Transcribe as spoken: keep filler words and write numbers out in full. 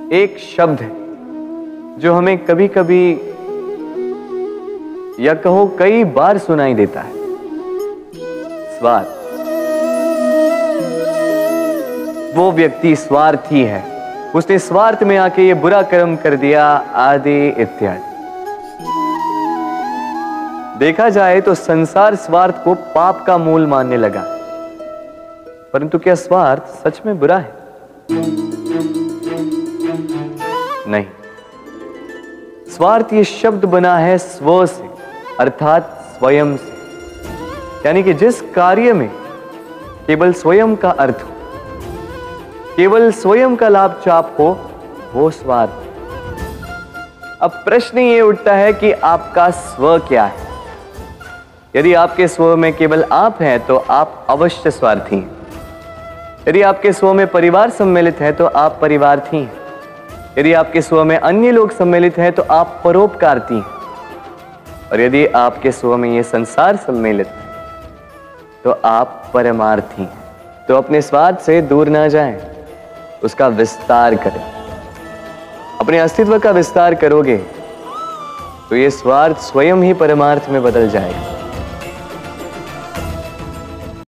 एक शब्द है जो हमें कभी कभी या कहो कई बार सुनाई देता है, स्वार्थ। वो व्यक्ति स्वार्थी है, उसने स्वार्थ में आके ये बुरा कर्म कर दिया, आदि इत्यादि। देखा जाए तो संसार स्वार्थ को पाप का मूल मानने लगा, परंतु क्या स्वार्थ सच में बुरा है? नहीं। स्वार्थ ये शब्द बना है स्व से, अर्थात स्वयं से, यानी कि जिस कार्य में केवल स्वयं का अर्थ हो, केवल स्वयं का लाभ चाप हो, वो स्वार्थ। अब प्रश्न ये उठता है कि आपका स्व क्या है? यदि आपके स्व में केवल आप हैं तो आप अवश्य स्वार्थी हैं। यदि आपके स्व में परिवार सम्मिलित है तो आप परिवार्थी हैं। यदि आपके स्व में अन्य लोग सम्मिलित हैं तो आप परोपकारती हैं। और यदि आपके स्व में ये संसार सम्मिलित है तो आप परमार्थी हैं। तो अपने स्वार्थ से दूर ना जाएं, उसका विस्तार करें। अपने अस्तित्व का विस्तार करोगे तो ये स्वार्थ स्वयं ही परमार्थ में बदल जाएगा।